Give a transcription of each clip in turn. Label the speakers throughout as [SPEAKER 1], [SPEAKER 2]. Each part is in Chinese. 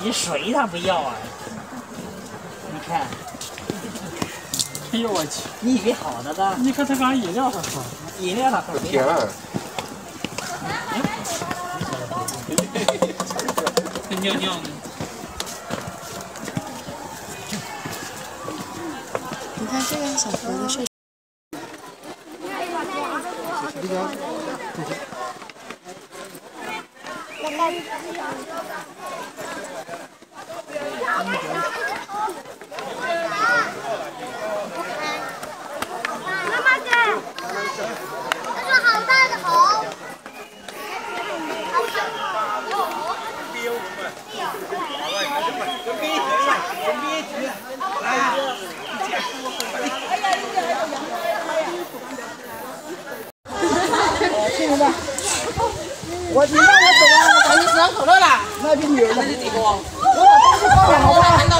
[SPEAKER 1] 你水他不要啊？你看，
[SPEAKER 2] 哎呦我去！
[SPEAKER 1] 你以为好的呢？
[SPEAKER 2] 你看他把饮料还喝，
[SPEAKER 1] 饮料他喝
[SPEAKER 3] 甜。
[SPEAKER 2] 尿尿呢。
[SPEAKER 4] 你看这个小盒子是。
[SPEAKER 5] 我你让我走啊！我把你摄像头了啦，那就牛了。那就这个。我把东西放了，好不好？看到。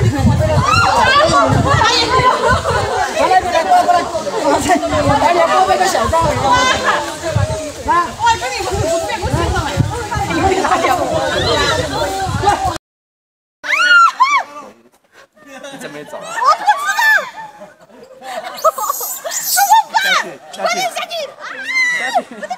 [SPEAKER 5] 过来，过来，我赶紧包那个小账，来。哇，这里不别给我听到没？你拿掉。
[SPEAKER 3] 你怎么没走啊？
[SPEAKER 6] 我不知道。怎么办？快点下去！啊！不对。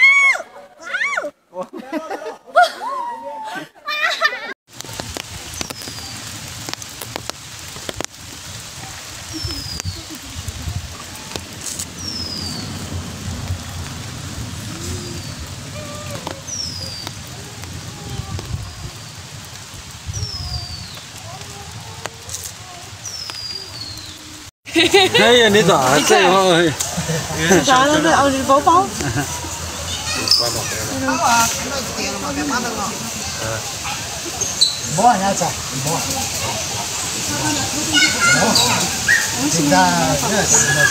[SPEAKER 2] 哎呀，你咋这样？
[SPEAKER 4] 啥了？这哦，这包包。
[SPEAKER 5] 莫往下走，莫。现在热死了。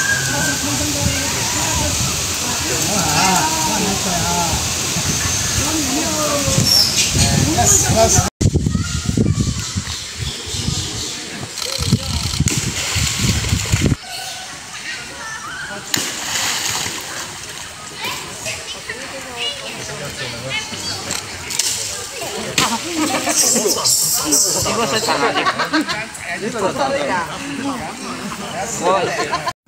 [SPEAKER 5] 热死了。
[SPEAKER 1] 你给我说啥？我。